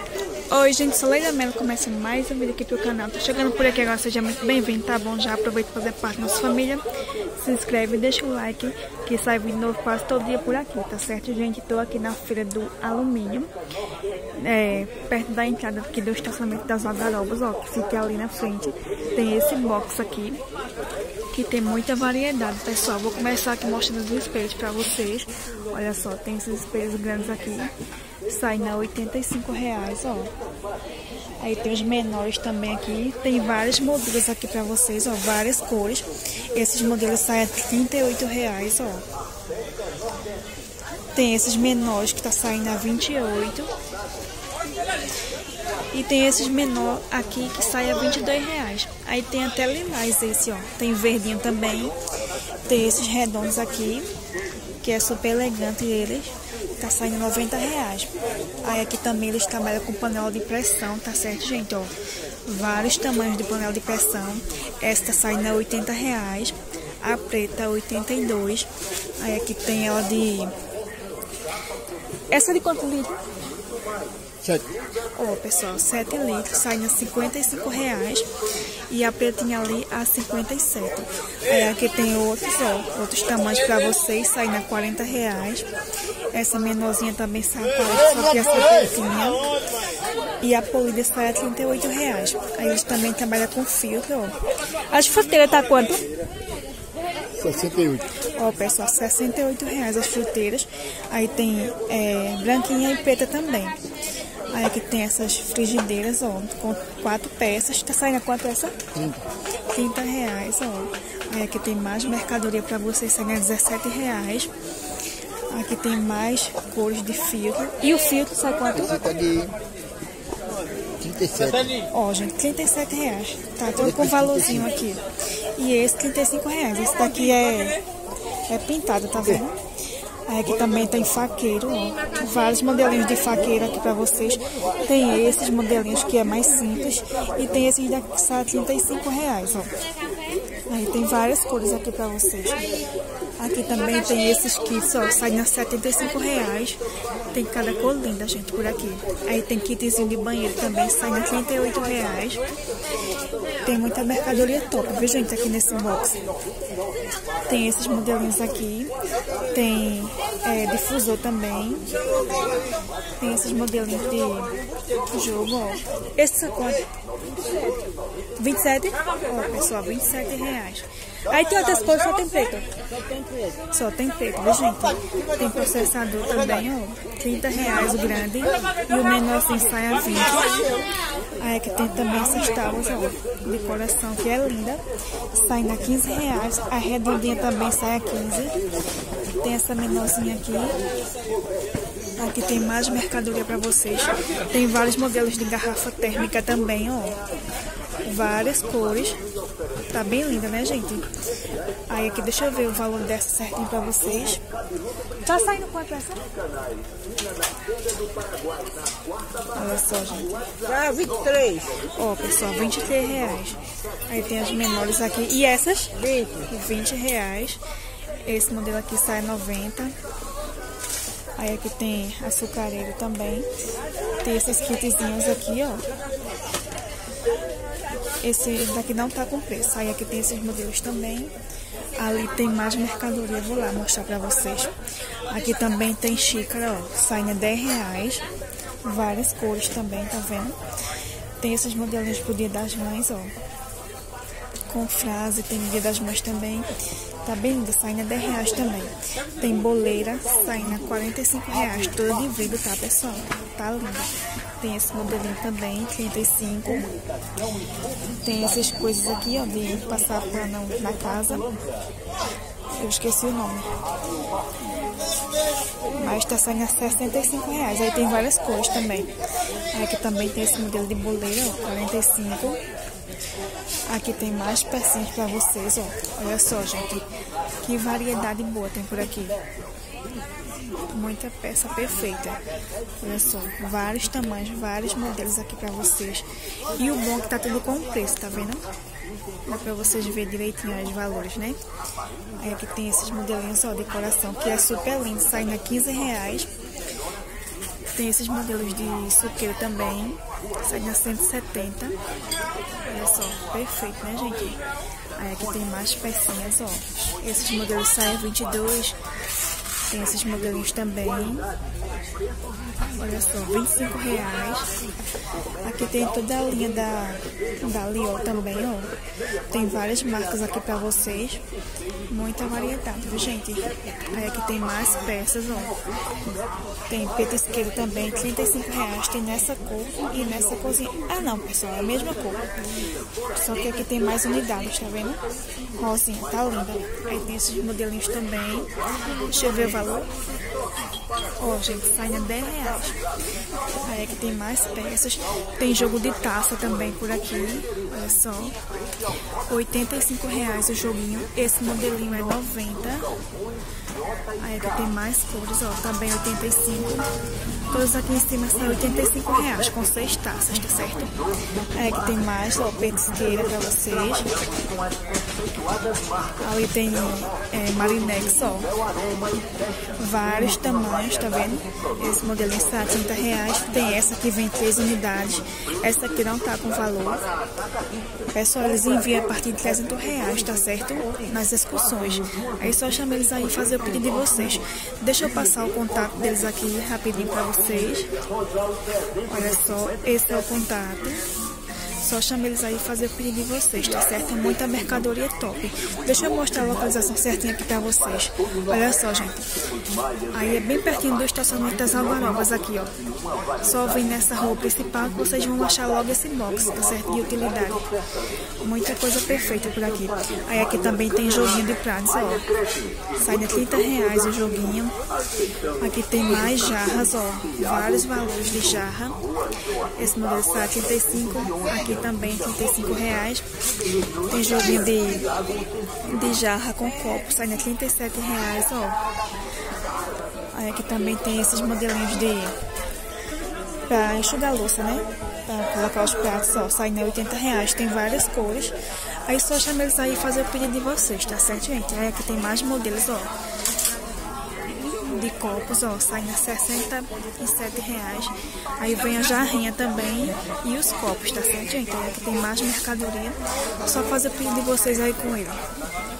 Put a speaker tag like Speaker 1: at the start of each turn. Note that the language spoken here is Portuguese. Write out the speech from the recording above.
Speaker 1: Oi gente, sou Leila Melo, começando mais um vídeo aqui pro canal. Tô chegando por aqui agora, seja muito bem-vindo, tá bom? Já aproveita para fazer parte da nossa família. Se inscreve, deixa o like, que sai vídeo novo quase todo dia por aqui, tá certo, gente? Tô aqui na feira do alumínio, perto da entrada aqui do estacionamento das Algarobas, ó, que fica ali na frente. Tem esse box aqui, que tem muita variedade, pessoal. Vou começar aqui mostrando os espelhos pra vocês. Olha só, tem esses espelhos grandes aqui. Sai na R$85, ó. Aí tem os menores também aqui. Tem vários modelos aqui pra vocês, ó. Várias cores. Esses modelos saem a R$38, ó. Tem esses menores que tá saindo a R$28. E tem esses menor aqui que sai a R$22. Aí tem até lilás esse, ó. Tem verdinho também. Tem esses redondos aqui, que é super elegante eles. Tá saindo R$90. Aí aqui também eles trabalham com panela de pressão, tá certo, gente? Ó, vários tamanhos de panela de pressão. Essa tá saindo a R$80. A preta, R$82. Aí aqui tem ela de... Essa de quanto litro?
Speaker 2: 7.
Speaker 1: Ó, pessoal, 7 litros, saindo a R$55. E a pretinha ali a 57. Aí aqui tem outros, ó, outros tamanhos pra vocês, saindo a R$40. Essa menorzinha também sai a 40, só que essa pretinha. E a polida sai a R$38. Aí eles também trabalham com filtro, ó. As fruteiras tá quanto?
Speaker 2: 68.
Speaker 1: Ó, pessoal, R$68 as fruteiras. Aí tem branquinha e preta também. Aí aqui tem essas frigideiras, ó, com 4 peças. Tá saindo a quanto essa? R$30, ó. Aí aqui tem mais mercadoria pra vocês, saindo a R$17. Aqui tem mais cores de filtro. E o filtro sai quanto?
Speaker 2: Esse tá de 37.
Speaker 1: Ó, gente, R$37. Tá tudo com valorzinho aqui. E esse R$35. Esse daqui é pintado, tá vendo? Aí aqui também tem faqueiro, ó. Vários modelinhos de faqueiro aqui pra vocês. Tem esses modelinhos que é mais simples. E tem esses daqui que são R$35, ó. Aí tem várias cores aqui pra vocês. Aqui também tem esses kits, ó, saindo a R$75. Tem cada cor linda, gente, por aqui. Aí tem kitzinho de banheiro também, saindo a R$38. Tem muita mercadoria top, viu, gente, aqui nesse box. Tem esses modelinhos aqui. Tem difusor também. Tem esses modelinhos de jogo, ó. Esse sacode 27? Ó, pessoal, R$27. Aí tem outras cores, só tem preto. Só tem preto, viu, gente? Tem processador também, ó. R$30 o grande. E o menorzinho sai a 20. Aí aqui tem também essas tábuas, ó, de coração, que é linda. Saindo a R$15. A redondinha também sai a 15. Tem essa menorzinha aqui. Aqui tem mais mercadoria pra vocês. Tem vários modelos de garrafa térmica também, ó. Várias cores. Tá bem linda, né, gente? Aí aqui, deixa eu ver o valor dessa certinho pra vocês. Tá saindo quanto essa? Olha só, gente.
Speaker 3: Ah, 23.
Speaker 1: Ó, pessoal, R$23. Aí tem as menores aqui. E essas? 20. Esse modelo aqui sai 90. Aí aqui tem açucareiro também. Tem esses kitzinhos aqui, ó. Esse daqui não tá com preço. Aí aqui tem esses modelos também. Ali tem mais mercadoria, vou lá mostrar pra vocês. Aqui também tem xícara, ó, saindo a R$10. Várias cores também, tá vendo? Tem esses modelinhos pro Dia das Mães, ó. Com frase, tem Dia das Mães também. Tá bem lindo, saindo a R$10 também. Tem boleira, saindo a R$45. Toda de vidro, tá, pessoal? Tá lindo. Tem esse modelinho também, 35. Tem essas coisas aqui, ó, de passar pano na casa. Eu esqueci o nome. Mas tá saindo a R$65. Aí tem várias cores também. Aí aqui também tem esse modelo de boleira, ó, 45. Aqui tem mais pecinhas pra vocês, ó. Olha só, gente. Que variedade boa tem por aqui. Muita peça perfeita. Olha só, vários tamanhos, vários modelos aqui pra vocês. E o bom é que tá tudo com preço, tá vendo? Dá pra vocês verem direitinho os valores, né? Aí aqui tem esses modelinhos, ó, de coração, que é super lindo, saindo a R$15. aqui tem esses modelos de suqueiro também, sai na 170. Olha só, perfeito, né, gente? Aí aqui tem mais pecinhas, ó. Esses modelos saem 22. Tem esses modelinhos também. Olha só, R$25. Aqui tem toda a linha da Liol também, ó. Tem várias marcas aqui pra vocês. Muita variedade, viu, gente? Aí aqui tem mais peças, ó. Tem petisqueiro também, R$35. Tem nessa cor e nessa corzinha. Ah, não, pessoal, é a mesma cor. Só que aqui tem mais unidades, tá vendo? Rosinha, tá linda. Aí tem esses modelinhos também. Deixa eu ver o valor. Ó, gente, sai na R$10. Aí aqui tem mais peças. Tem jogo de taça também por aqui. Olha só. R$85 o joguinho. Esse modelinho é 90. Aí aqui tem mais cores, ó. Também 85. Todos aqui em cima são R$85 com 6 taças, tá certo? Aí aqui tem mais, ó, petisqueira pra vocês. Ali tem Marinex, ó. Vários tamanhos, tá vendo? Esse modelinho está a R$30. Tem essa que vem 3 unidades. Essa aqui não tá com valor. Pessoal, eles enviam a partir de R$300, tá certo? Nas excursões. Aí só chama eles aí e fazer o pedido de vocês. Deixa eu passar o contato deles aqui rapidinho pra vocês. Olha só, esse é o contato. Só chama eles aí e fazer o pedido de vocês, tá certo? Muita mercadoria top. Deixa eu mostrar a localização certinha aqui pra vocês. Olha só, gente. Aí é bem pertinho do estacionamento das Algarobas aqui, ó. Só vem nessa rua principal que vocês vão achar logo esse box, tá certo? De utilidade. Muita coisa perfeita por aqui. Aí aqui também tem joguinho de pratos, ó. Sai de R$30 o joguinho. Aqui tem mais jarras, ó. Vários valores de jarra. Esse modelo sai a R$35. Aqui também R$35. Tem joguinho de jarra com copo, sai a R$37, ó. Aí aqui também tem esses modelinhos pra enxugar a louça, né? Pra colocar os pratos, ó, sai a R$80. Tem várias cores. Aí só chama eles aí e fazer o pedido de vocês, tá certo, gente? Aí aqui tem mais modelos, ó. De copos, ó, saem a R$67. Aí vem a jarrinha também e os copos, tá certo, gente? Aí aqui tem mais mercadoria. Só fazer o pedido de vocês aí com ele.